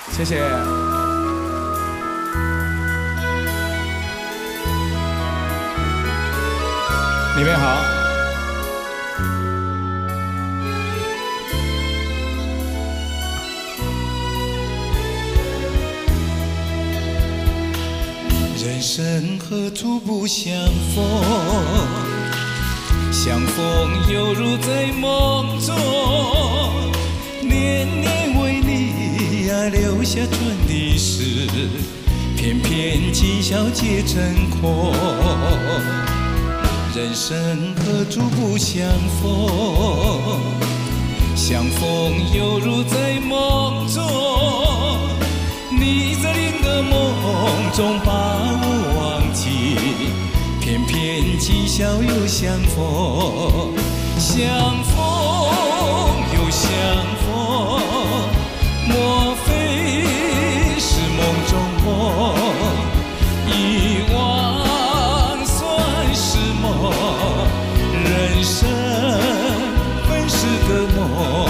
谢谢。你们好。 人生何处不相逢，相逢犹如在梦中，年年为你呀留下春的诗，偏偏今宵皆成空。人生何处不相逢，相逢犹如在梦中，你在另个梦中把我忘记，偏偏今宵又相逢，相逢又相逢，莫非是梦中梦？遗忘算是梦，人生本是个梦。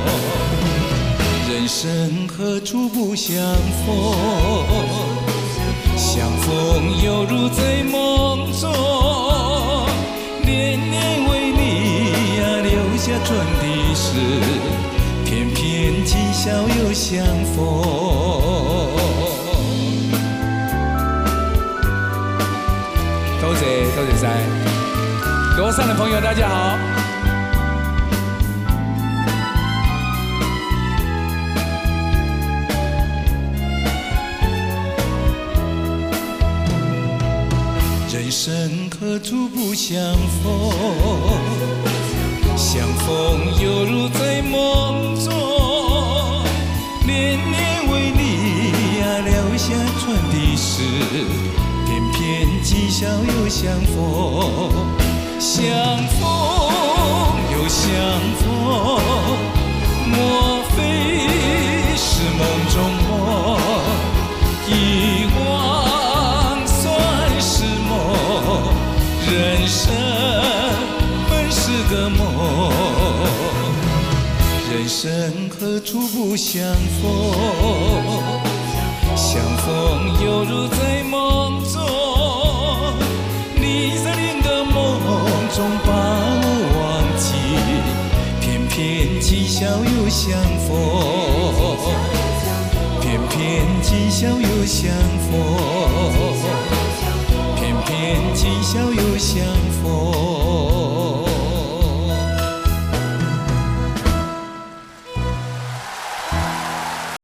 人生何处不相逢，相逢犹如在梦中，年年为你呀留下春的诗，偏偏今宵又相逢。 多谢晒，楼上的朋友大家好。 人生何处不相逢，相逢犹如在梦中，年年为你呀留下春的诗，偏偏今宵又相逢，相逢又相逢，莫非是梦中梦？遗忘算是梦，人生本是个梦。人生何处不相逢，相逢犹如在梦中，你在另个梦中把我忘记，偏偏今宵又相逢，偏偏今宵又相逢，偏偏今宵又相逢。